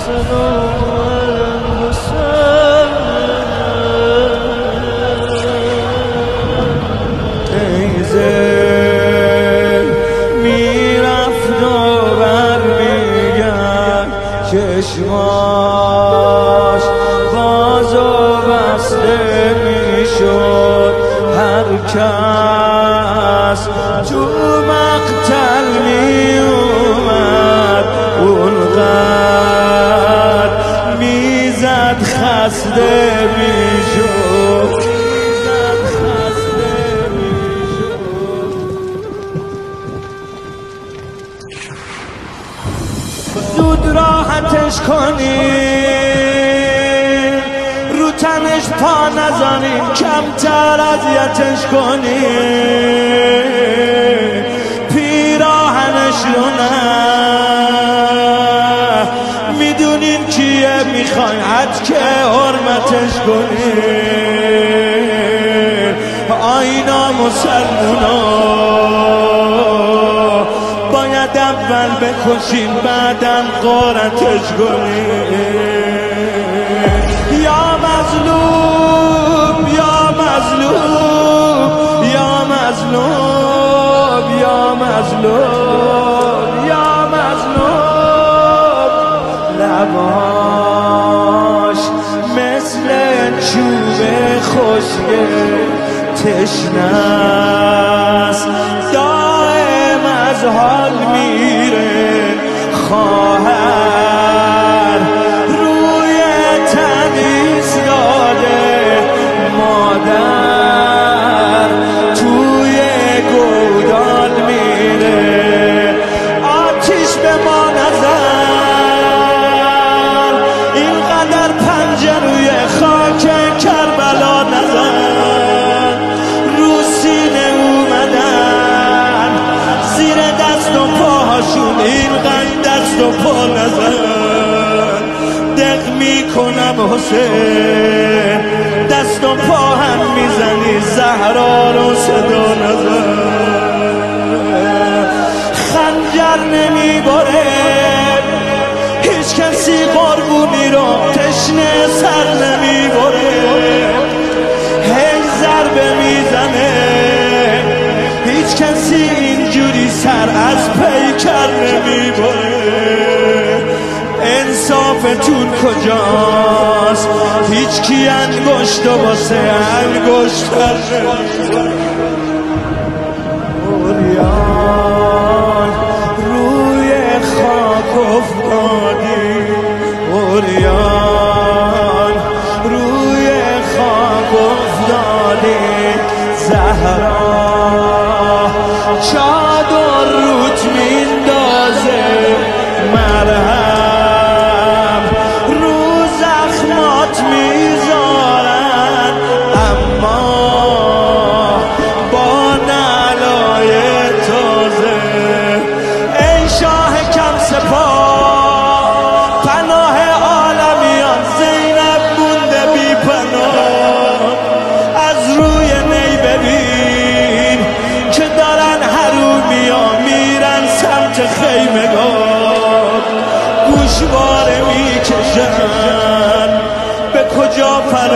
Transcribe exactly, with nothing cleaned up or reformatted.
الحسن والحسين چشماش باز و بسته میشد، هر کس تو مقتل می اومد اونقدر میزد خسته میشد. زود راحتش کنین، رو تنش پا نزنین، کمتر اذیتش کنین، پیراهنش رو نه میدونین کیه، میخواین حد که حرمتش کنین. آینا مسلمونا باید اول بکشین بعدم غارتش کنین. یا مظلوم یا مظلوم یا مظلوم یا مظلوم یا مظلوم، لباش مثل چوب خشک تشنه است، دائم از حال میره. خواهر روی تن ایستاده، مادر توی گودال میره. آتیش به ما نزن، اینقدر پنجه روی خاک کربلا نزن. رو سینه اومدن زیر دست و پاهاشون، اینقدر دست و پا نزن. دق میکنم حسین، دست و پا هم میزنی، زهرا رو صدا نزن. خنجر نمیباره هیچ کسی، قربونی رو تشنه سر نمیبره. هی ضربه میزنه هیچ کسی اینجوری سر از پیکر نمیبره. انصافتون کجاست؟ هیچ کی انگشت و واسه انگشت اوریان روی خاک افتادی، اوریان روی خاک افتادی. زهرا چادر روت میندازه، مرهم رو زخمات میذارن، اما با نعلای تازه. ای شاه کم سپاه، پناه عالمیان، زینب مونده بی پناه. از روی نی ببین که دارن حرومیا میرن سمت خیمگاه، گوشواره میکشن به کجا پر